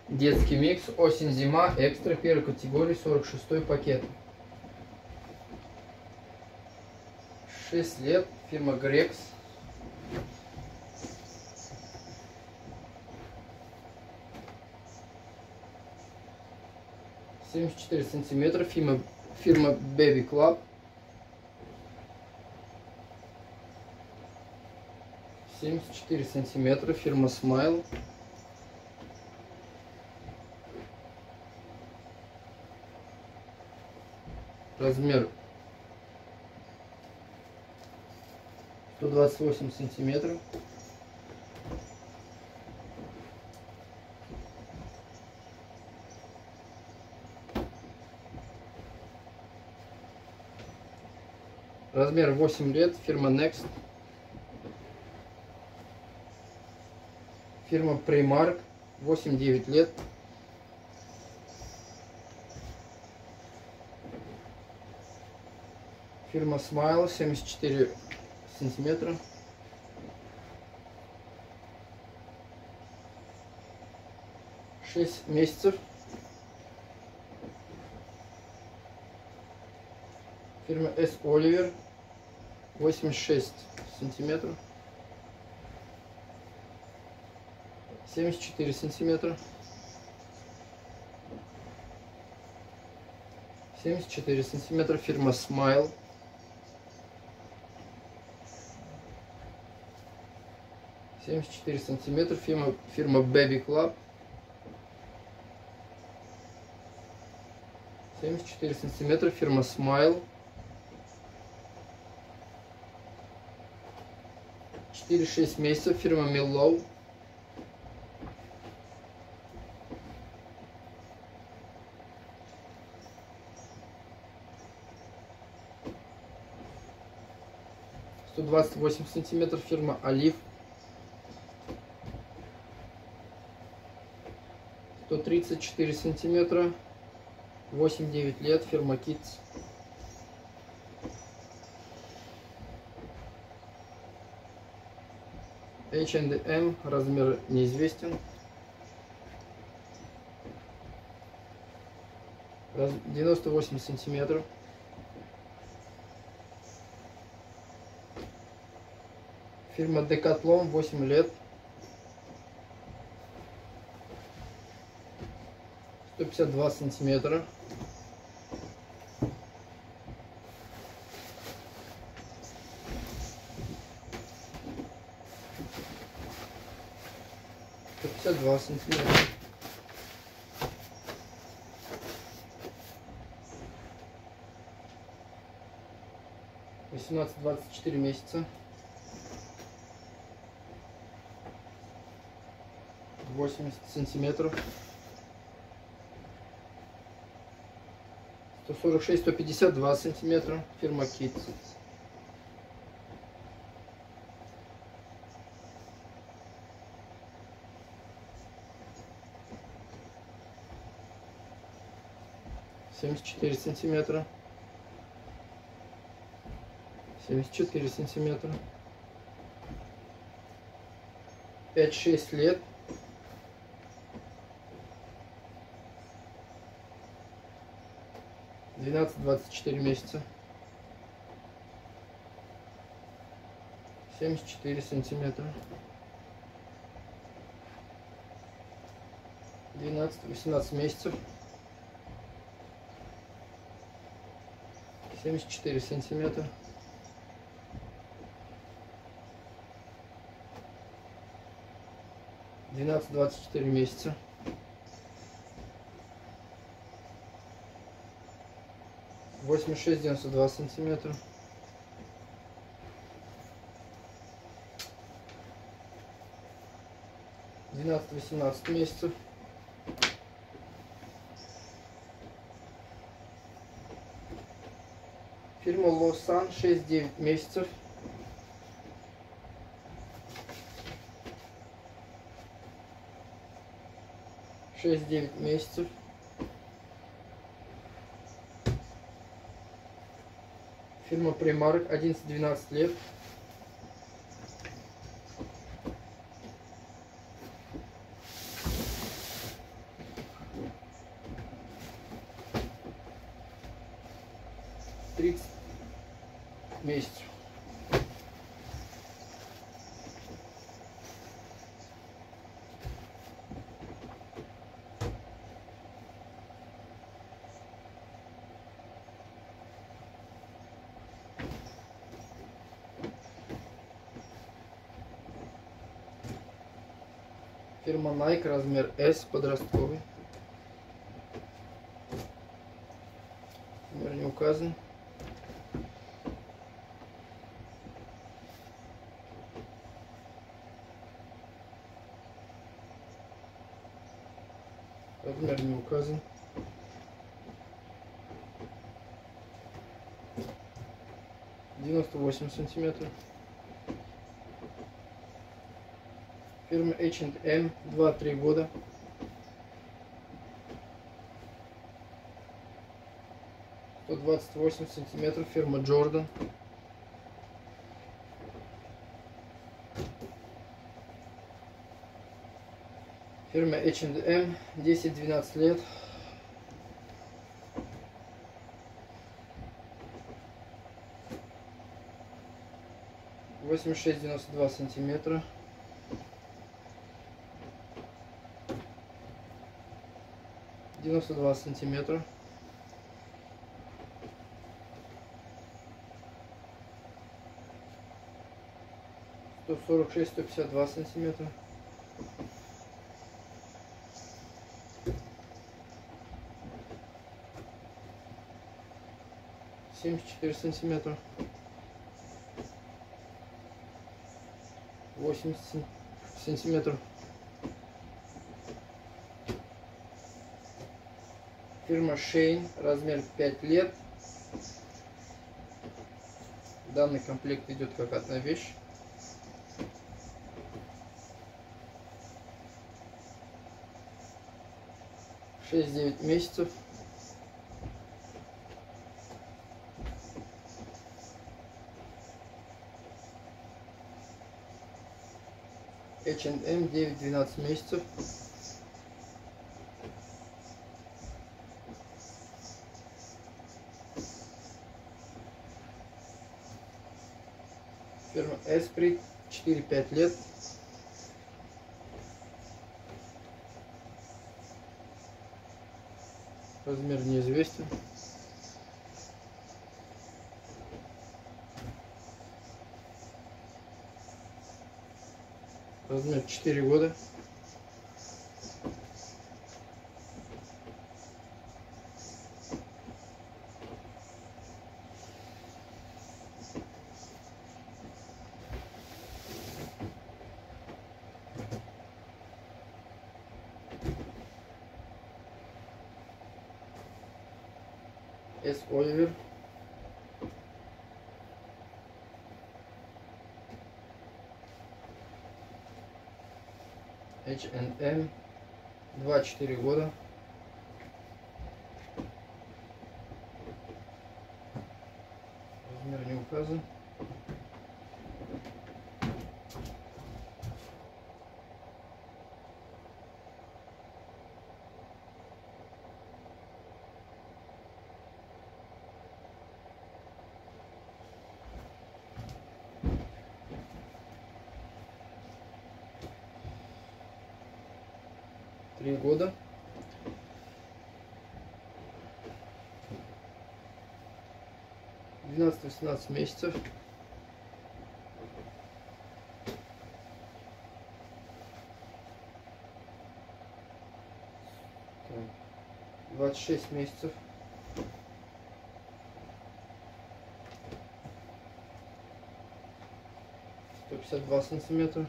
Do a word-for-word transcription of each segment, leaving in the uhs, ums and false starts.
Детский микс, осень-зима, экстра первой категории, сорок шестой пакет. шесть лет, фирма Грекс. семьдесят четыре сантиметра, фирма, фирма Baby Club. семьдесят четыре сантиметра, фирма Smile. Размер сто двадцать восемь сантиметров. Размер восемь лет, фирма Next. Фирма Primark, восемь-девять лет. Фирма Smile, семьдесят четыре сантиметра. шесть месяцев. Фирма S. Oliver, восемьдесят шесть сантиметров. семьдесят четыре сантиметра. семьдесят четыре сантиметра, фирма Smile. семьдесят четыре сантиметра, фирма, фирма Baby Club. семьдесят четыре сантиметра, фирма Smile. четыре-шесть месяцев, фирма Millow. сто двадцать восемь сантиметров, фирма Олив. сто тридцать четыре сантиметра, восемь-девять лет, фирма Kids. эйч энд эм, размер неизвестен. девяносто восемь сантиметров. Фирма Decathlon, восемь лет. сто пятьдесят два сантиметра. сто пятьдесят два сантиметра. восемнадцать-двадцать четыре месяца. восемьдесят сантиметров. сто сорок шесть сто пятьдесят два сантиметра, фирма Kids. семьдесят четыре сантиметра. семьдесят четыре сантиметра. пять-шесть лет. двенадцать-двадцать четыре месяца. семьдесят четыре сантиметра. двенадцать-восемнадцать месяцев. семьдесят четыре сантиметра. двенадцать-двадцать четыре месяца. восемьдесят шесть девяносто два сантиметра. двенадцать-восемнадцать месяцев. Фирма Лосан, шесть-девять месяцев. шесть-девять месяцев. Фирма Primark, одиннадцать-двенадцать лет. тридцать месяцев. Фирма Nike, размер S, подростковый. Номер не указан. Размер не указан. девяносто восемь сантиметров. Фирма эйч энд эм, два-три года. сто двадцать восемь сантиметров. Фирма Jordan. Фирма эйч энд эм, десять-двенадцать лет. восемьдесят шесть девяносто два сантиметра. девяносто два сантиметра. сто сорок шесть сто пятьдесят два сантиметра. семьдесят четыре сантиметра. восемьдесят сантиметров. Фирма Shein, размер пять лет. Данный комплект идет как одна вещь. шесть-девять месяцев. эйч энд эм, девять-двенадцать месяцев. Фирма Esprit, четыре-пять лет. Размер неизвестен. Размер четыре года. S. Oliver. эйч энд эм, два-четыре года. Размер не указан. Три года. двенадцать-восемнадцать месяцев. двадцать шесть месяцев. сто пятьдесят два сантиметра.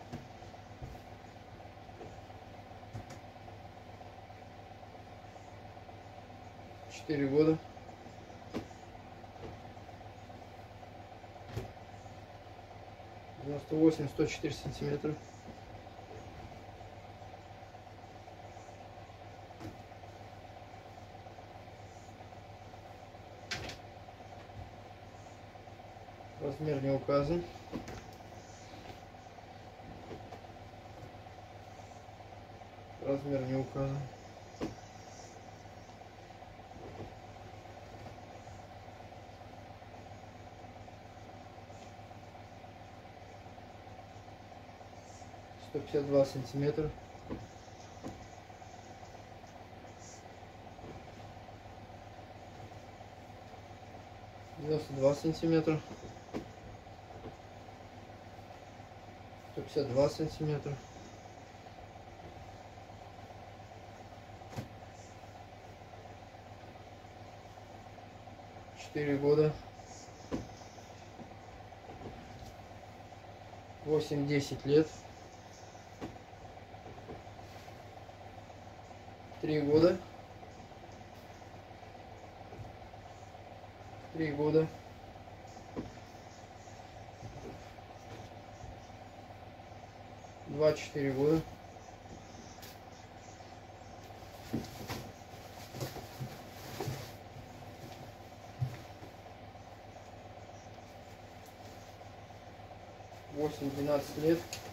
четыре года. девяносто восемь сто четыре сантиметра. Размер не указан. Размер не указан. сто пятьдесят два сантиметра. девяносто два сантиметра. сто пятьдесят два сантиметра. четыре года. восемь-десять лет. три года. три года. два-четыре года. восемь-двенадцать лет.